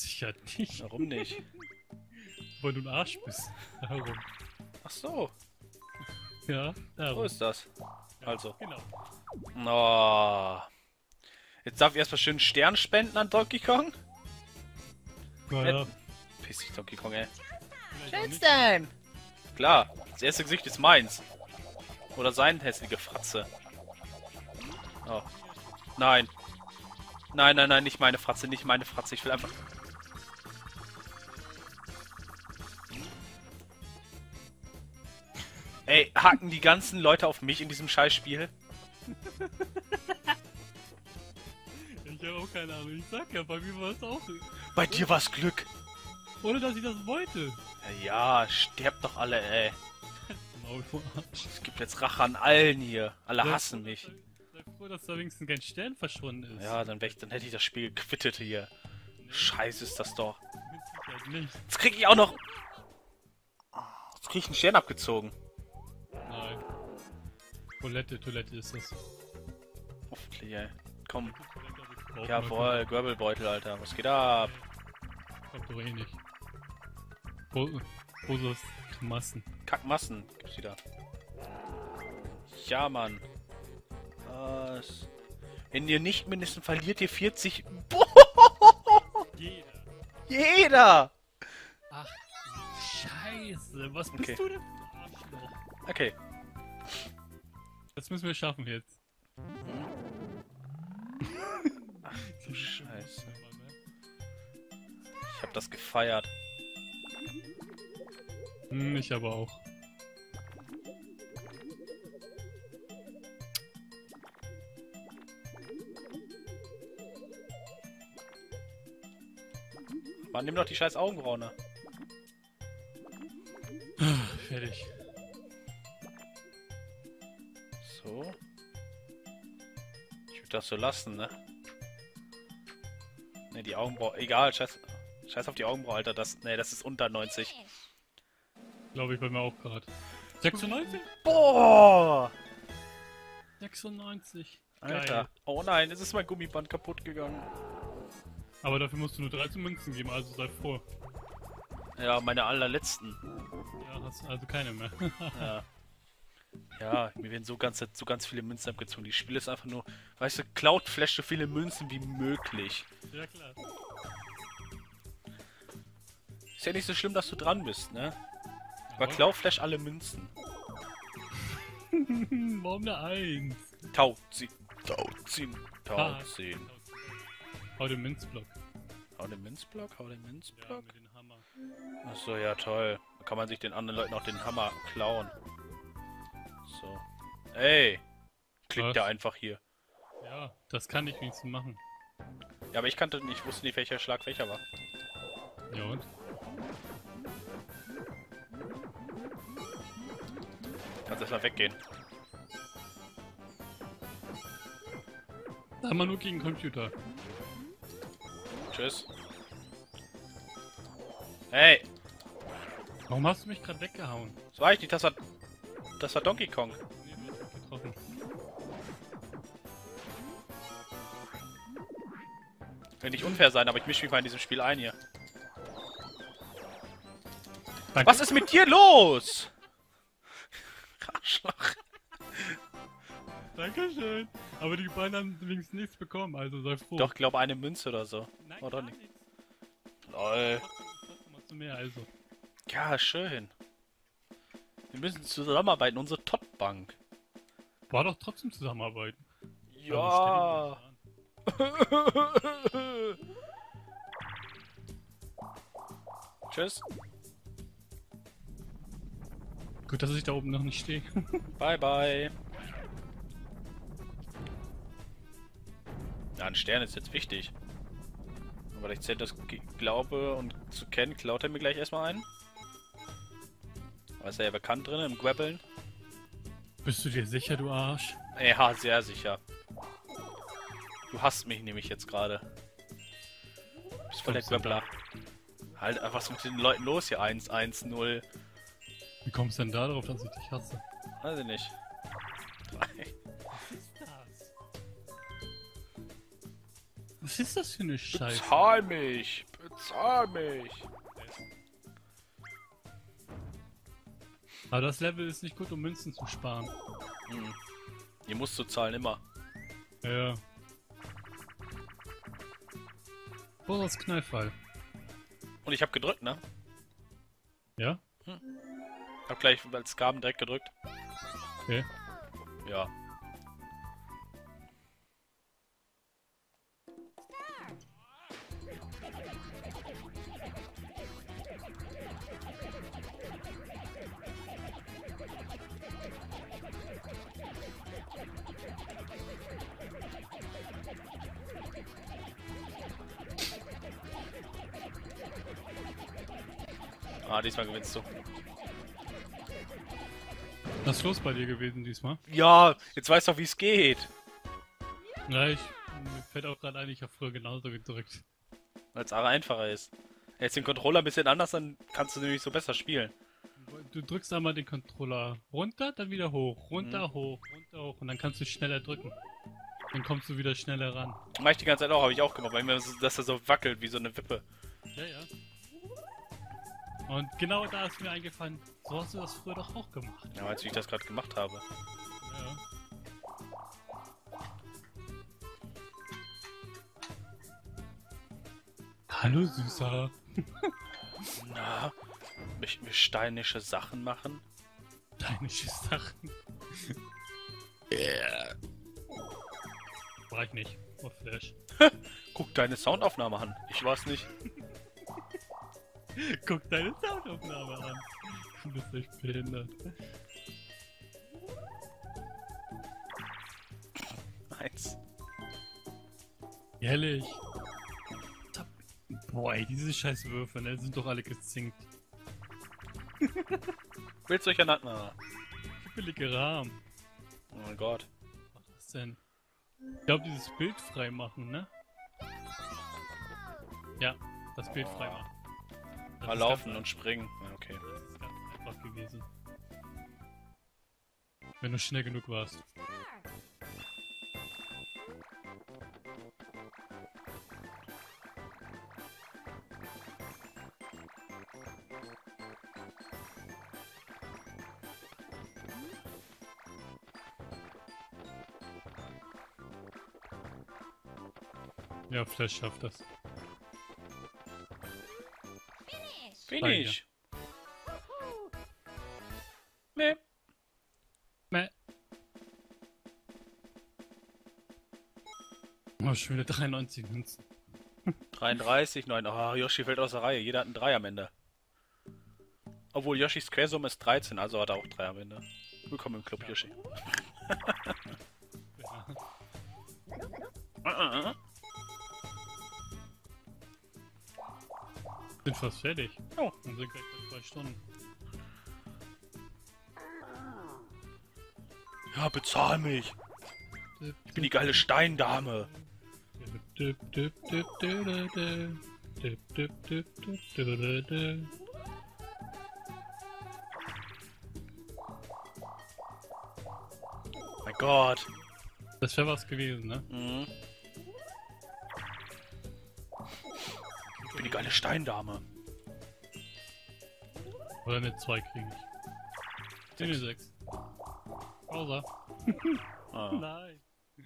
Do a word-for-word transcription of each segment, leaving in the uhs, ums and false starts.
Sicher nicht. Warum nicht? Weil du ein Arsch bist. Darum. Ach so, Ja, darum. so ist das. Ja, Also. Genau. Oh. Jetzt darf ich erstmal schön einen Stern spenden an Donkey Kong. Naja, Piss dich, Donkey Kong, ey. vielleicht auch nicht. Time! Klar, das erste Gesicht ist meins. Oder sein hässliche Fratze. Oh. Nein. Nein, nein, nein, nicht meine Fratze, nicht meine Fratze. Ich will einfach... Ey, hacken die ganzen Leute auf mich in diesem Scheißspiel? Ich habe auch keine Ahnung. Ich sag ja, bei mir war es auch. Bei dir war's Glück. Ohne dass ich das wollte. Ja, ja, sterbt doch alle, ey. Maul vor Arsch. Es gibt jetzt Rache an allen hier. Alle Sei hassen froh, mich. dass da- Sei froh, dass da wenigstens kein Stern verschwunden ist. Ja, dann, wär ich, dann hätte ich das Spiel gequittet hier. Scheiße ist das doch. Mit Sicherheit nicht. Jetzt krieg ich auch noch... Jetzt krieg ich einen Stern abgezogen. Nein. Toilette, Toilette ist das. Hoffentlich, ey. Komm. Toilette, aber ich brauch Jawohl, Görbelbeutel, Alter. Was geht ab? mal- Kommt doch eh nicht. Wo, wo soll's Massen? Kackmassen gibt's wieder. Ja, Mann. Was? Wenn ihr nicht mindestens verliert, ihr vierzig... Boah! Jeder. Jeder! Ach, Scheiße. Was bist Okay. du denn für ein Arschloch? Okay. Das müssen wir schaffen jetzt. Ach du Scheiße. Ich hab das gefeiert. Hm, ich aber auch. Mann, nimm doch die scheiß Augenbrauen. Ne? Fertig. So. Ich würde das so lassen, ne? Ne, die Augenbrauen. Egal, scheiß, scheiß auf die Augenbrauen, Alter. Das, ne, das ist unter neunzig. Glaube ich bei mir auch gerade. sechsundneunzig? Boah! sechsundneunzig. Alter. Geil. Oh nein, jetzt ist mein Gummiband kaputt gegangen. Aber dafür musst du nur dreizehn Münzen geben, also sei froh. Ja, meine allerletzten. Ja, hast also keine mehr. Ja. Ja, mir werden so ganz, so ganz viele Münzen abgezogen. Die Spiel ist einfach nur, weißt du, Cloud Flash so viele Münzen wie möglich. Ja klar. Ist ja nicht so schlimm, dass du dran bist, ne? Aber Ja. Cloud Flash alle Münzen. Warum eine Eins? Tauziehen, Tauziehen, Tauziehen. Hau den Münzblock. Hau den Münzblock, hau den Ja, Münzblock. mit dem Hammer. Achso, ja toll. Da kann man sich den anderen Leuten auch den Hammer klauen. So. Ey! Klickt Was? der einfach hier. Ja, das kann ich wenigstens machen. Ja, aber ich kannte nicht, ich wusste nicht, welcher Schlag welcher war. Ja und? Kannst erstmal weggehen. Da haben wir nur gegen Computer. Tschüss. Hey! Warum hast du mich gerade weggehauen? Das war ich nicht, das war. Das war Donkey Kong. Nee, du hast mich getroffen. Will nicht unfair sein, aber ich mische mich mal in diesem Spiel ein hier. Danke. Was ist mit dir los? Arschloch. Dankeschön. Aber die beiden haben wenigstens nichts bekommen, also sei froh. Doch, glaube eine Münze oder so. Nein, Oder gar nicht? nichts. Lol. Trotzdem, trotzdem hast du mehr, also. Ja, schön. Wir müssen zusammenarbeiten, unsere Top-Bank. War doch trotzdem zusammenarbeiten. Ja. Also Tschüss. gut, dass ich da oben noch nicht stehe. Bye, bye. Ja, ein Stern ist jetzt wichtig. Aber ich zählt das G- glaube und zu kennen, klaut er mir gleich erstmal einen. Aber ist er ja bekannt drin im Grappeln. Bist du dir sicher, du Arsch? Ja, sehr sicher. Du hasst mich nämlich jetzt gerade. Du bist voll der Kommst du Grappler. Halt, was ist mit den Leuten los hier? eins, eins, null. Wie kommst du denn da drauf, dass ich dich hasse? Weiß ich nicht. drei. Was ist das? Was ist das für eine Scheiße? Bezahl mich! Bezahl mich! Aber das Level ist nicht gut, um Münzen zu sparen. Hm. Ihr musst du zahlen, immer. Ja. Boris Knallfall. Und ich hab gedrückt, ne? Ja? Hab gleich als Gaben direkt gedrückt. Okay. Ja. Ah, diesmal gewinnst du. Was ist los bei dir gewesen diesmal? Ja, jetzt weißt du doch, wie es geht. Ja, ich. Mir fällt auch gerade ein, ich habe früher genauso gedrückt. Weil es einfacher ist. Jetzt den Controller ein bisschen anders, dann kannst du nämlich so besser spielen. Du drückst einmal den Controller runter, dann wieder hoch, runter, Mhm. hoch, runter, hoch und dann kannst du schneller drücken. Dann kommst du wieder schneller ran. Mach ich die ganze Zeit auch, habe ich auch gemacht, weil mir das, dass er so wackelt wie so eine Wippe. Ja, ja. Und genau da ist mir eingefallen, so hast du das früher doch auch gemacht. Ja, als ich das gerade gemacht habe. Ja. Hallo Süßer. Na, möchten wir steinische Sachen machen? Deine Sachen. Yeah. War ich nicht. Oh, Flash. Guck deine Soundaufnahme an. Ich weiß nicht. Guck deine Soundaufnahme an. Du bist echt behindert. Eins. Ehrlich. Boah, ey, diese scheiß Würfel, ne, sind doch alle gezinkt. Willst du durcheinander? Billige Rahmen. Oh mein Gott. Was denn? Ich glaube, dieses Bild freimachen, ne? Ja, das Bild freimachen. Das Mal ist laufen ganz und springen. Ja, okay. Das ist ganz einfach gewesen. Wenn du schnell genug warst. Ja, Flash schafft das. Finish. Nee. Meh. Oh, schon wieder dreiundneunzig Münzen. dreiunddreißig, neun. Ah, Yoshi fällt aus der Reihe. Jeder hat einen drei am Ende. Obwohl Yoshis Quersumme ist dreizehn, also hat er auch drei am Ende. Willkommen im Club, Yoshi. Ja. Sind fast fertig. Oh. Und sind gleich bei zwei Stunden. Ja, bezahl mich. Ich bin die geile Steindame. Mein Gott. Das wäre was gewesen, ne? Mhm. Ich bin die geile Steindame. Oder eine zwei kriege ich. Sind die sechs. Pausa. Ah. Nein.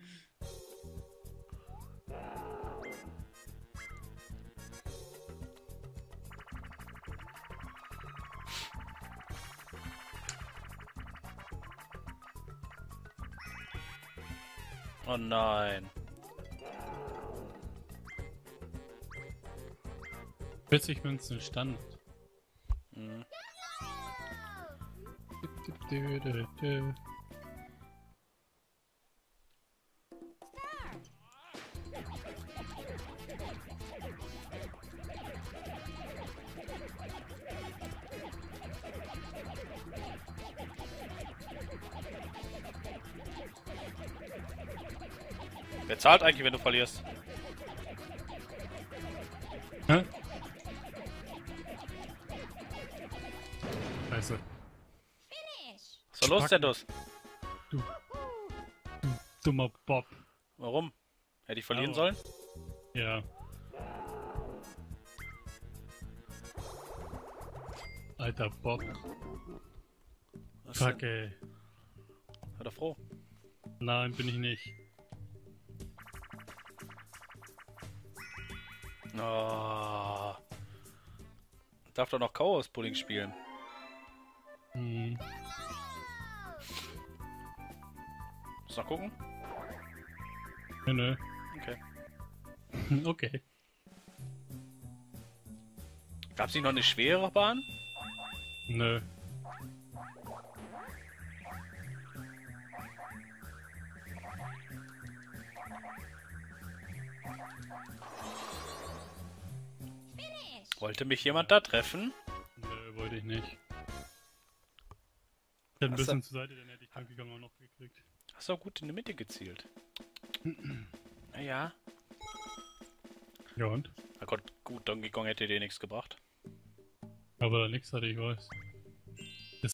Oh nein. vierzig Münzen Stand. Mhm. Wer zahlt eigentlich, wenn du verlierst? Hä? Scheiße. Was ist da los, Spacken. Zentus? Du. Du dummer Bob. Warum? Hätte ich verlieren Au. sollen? Ja. alter Bock. Was Fuck, denn? ey. Sei doch froh. Nein, bin ich nicht. Oh. Darf doch noch Chaos-Pudding spielen. Hm. Muss noch gucken? Nö, nö. Okay. Okay. Gab's nicht noch eine schwere Bahn? Nö. Wollte mich jemand da treffen? Nö, wollte ich nicht. Ich hätte ein Hast du- bisschen zur Seite, dann hätte ich Donkey Kong auch noch gekriegt. Hast du auch gut in die Mitte gezielt. Naja. Ja und? Na Gott, gut, Donkey Kong hätte dir nichts gebracht. Aber nix hatte ich weiß.